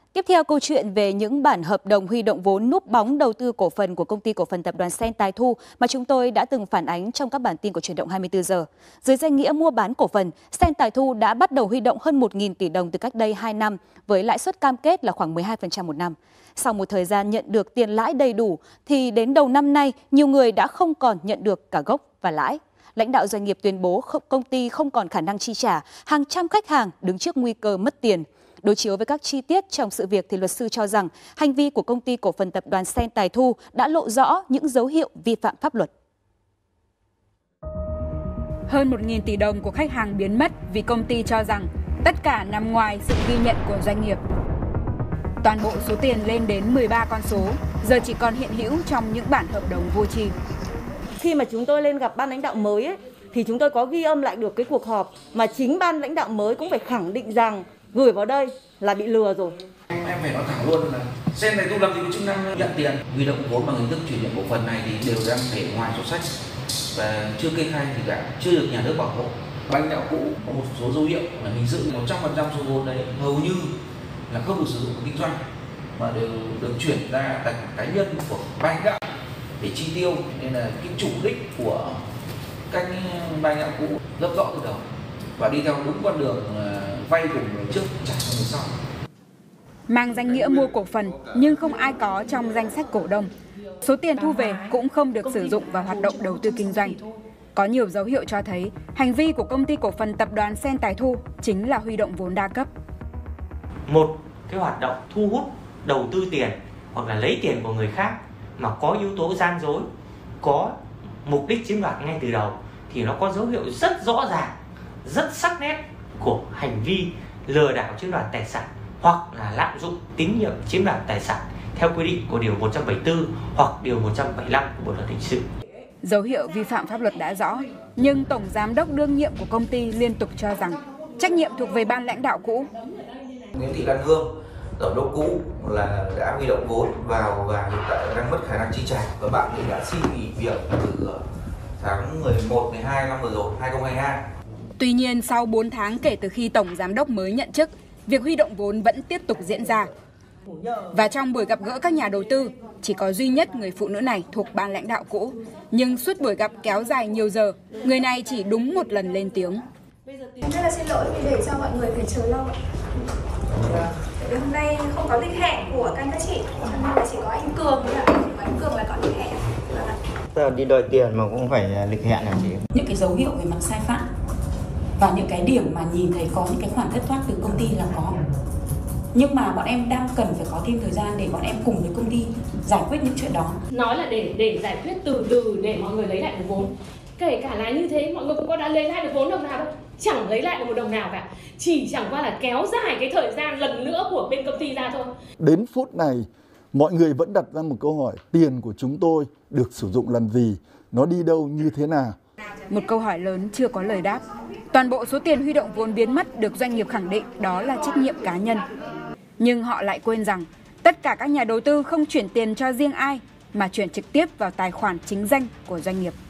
Tiếp theo, câu chuyện về những bản hợp đồng huy động vốn núp bóng đầu tư cổ phần của Công ty Cổ phần Tập đoàn Sen Tài Thu mà chúng tôi đã từng phản ánh trong các bản tin của Chuyển động 24 giờ. Dưới danh nghĩa mua bán cổ phần, Sen Tài Thu đã bắt đầu huy động hơn 1.000 tỷ đồng từ cách đây 2 năm với lãi suất cam kết là khoảng 12% một năm. Sau một thời gian nhận được tiền lãi đầy đủ thì đến đầu năm nay, nhiều người đã không còn nhận được cả gốc và lãi. Lãnh đạo doanh nghiệp tuyên bố công ty không còn khả năng chi trả, hàng trăm khách hàng đứng trước nguy cơ mất tiền. Đối chiếu với các chi tiết trong sự việc thì luật sư cho rằng hành vi của Công ty Cổ phần Tập đoàn Sen Tài Thu đã lộ rõ những dấu hiệu vi phạm pháp luật. Hơn 1.000 tỷ đồng của khách hàng biến mất vì công ty cho rằng tất cả nằm ngoài sự ghi nhận của doanh nghiệp. Toàn bộ số tiền lên đến 13 con số, giờ chỉ còn hiện hữu trong những bản hợp đồng vô tri. Khi mà chúng tôi lên gặp ban lãnh đạo mới ấy, thì chúng tôi có ghi âm lại được cái cuộc họp mà chính ban lãnh đạo mới cũng phải khẳng định rằng gửi vào đây là bị lừa rồi. Em phải nói thẳng luôn là Sen Tài Thu làm gì có chức năng nhận tiền, huy động vốn bằng hình thức chuyển nhượng cổ phần này thì đều đang để ngoài sổ sách và chưa kê khai gì cả, chưa được nhà nước bảo hộ. Ban lãnh đạo cũ có một số dấu hiệu là hình sự 100% số vốn đấy hầu như là không được sử dụng kinh doanh mà đều được chuyển ra tài khoản cá nhân của ban lãnh đạo để chi tiêu, nên là cái chủ đích của các ban lãnh đạo cũ rất rõ từ đầu và đi theo đúng con đường vay cùng người trước trả cho người sau. Mang danh nghĩa mua cổ phần nhưng không ai có trong danh sách cổ đông. Số tiền thu về cũng không được sử dụng vào hoạt động đầu tư kinh doanh. Có nhiều dấu hiệu cho thấy hành vi của Công ty Cổ phần Tập đoàn Sen Tài Thu chính là huy động vốn đa cấp. Một cái hoạt động thu hút đầu tư tiền hoặc là lấy tiền của người khác mà có yếu tố gian dối, có mục đích chiếm đoạt ngay từ đầu thì nó có dấu hiệu rất rõ ràng, rất sắc nét của hành vi lừa đảo chiếm đoạt tài sản hoặc là lạm dụng tín nhiệm chiếm đoạt tài sản theo quy định của điều 174 hoặc điều 175 của Bộ luật hình sự. Dấu hiệu vi phạm pháp luật đã rõ, nhưng Tổng Giám đốc đương nhiệm của công ty liên tục cho rằng trách nhiệm thuộc về ban lãnh đạo cũ. Nguyễn Thị Lan Hương, giám đốc cũ là đã huy động vốn vào và hiện tại đang mất khả năng chi trả và bạn thì đã xin nghỉ việc từ tháng 11, 12 năm vừa rồi, 2022. Tuy nhiên, sau 4 tháng kể từ khi Tổng Giám đốc mới nhậm chức, việc huy động vốn vẫn tiếp tục diễn ra. Và trong buổi gặp gỡ các nhà đầu tư, chỉ có duy nhất người phụ nữ này thuộc ban lãnh đạo cũ. Nhưng suốt buổi gặp kéo dài nhiều giờ, người này chỉ đúng một lần lên tiếng. Em rất là xin lỗi vì để cho mọi người phải chờ lâu ạ. Hôm nay không có lịch hẹn của các chị, hôm nay chỉ có anh Cường với anh Cường là có lịch hẹn. Đi đòi tiền mà cũng phải lịch hẹn hả chị? Những cái dấu hiệu về mặt sai phạm và những cái điểm mà nhìn thấy có những cái khoản thất thoát từ công ty là có. Nhưng mà bọn em đang cần phải có thêm thời gian để bọn em cùng với công ty giải quyết những chuyện đó. Nói là để giải quyết từ từ để mọi người lấy lại được vốn. Kể cả là như thế mọi người cũng có đã lấy lại được vốn đồng nào đâu. Chẳng lấy lại được một đồng nào cả. Chỉ chẳng qua là kéo dài cái thời gian lần nữa của bên công ty ra thôi. Đến phút này mọi người vẫn đặt ra một câu hỏi, tiền của chúng tôi được sử dụng làm gì, nó đi đâu, như thế nào? Một câu hỏi lớn chưa có lời đáp. Toàn bộ số tiền huy động vốn biến mất được doanh nghiệp khẳng định đó là trách nhiệm cá nhân. Nhưng họ lại quên rằng tất cả các nhà đầu tư không chuyển tiền cho riêng ai mà chuyển trực tiếp vào tài khoản chính danh của doanh nghiệp.